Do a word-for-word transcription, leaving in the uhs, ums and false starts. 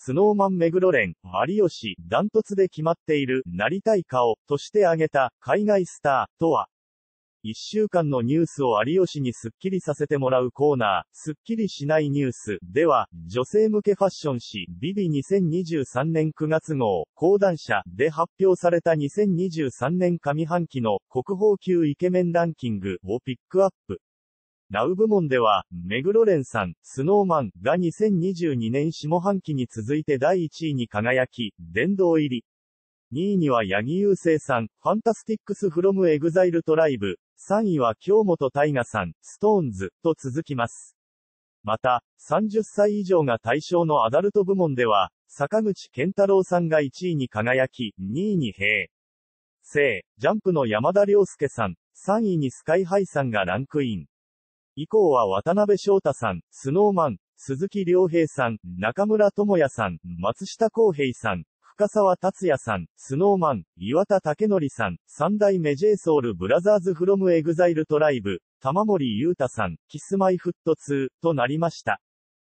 スノーマン目黒蓮、有吉、ダントツで決まっている、なりたい顔、として挙げた、海外スター、とは。一週間のニュースを有吉にスッキリさせてもらうコーナー、スッキリしないニュース、では、女性向けファッション誌、ビビにせんにじゅうさんねんくがつ号、講談社、で発表されたにせんにじゅうさんねん上半期の、国宝級イケメンランキング、をピックアップ。ナウ部門では、目黒蓮さん、スノーマンがにせんにじゅうにねん下半期に続いてだいいちいに輝き、殿堂入り。にいには八木勇征さん、ファンタスティックスフロムエグザイルトライブ。さんいは京本大我さん、ストーンズ、と続きます。また、さんじゅっさい以上が対象のアダルト部門では、坂口健太郎さんがいちいに輝き、にいに平成、ジャンプの山田涼介さん、さんいにスカイハイさんがランクイン。以降は渡辺翔太さん、スノーマン、鈴木亮平さん、中村智也さん、松下洸平さん、深沢達也さん、スノーマン、岩田武則さん、三代目 J ソウルブラザーズフロムエグザイルトライブ、玉森裕太さん、キスマイフットツーとなりました。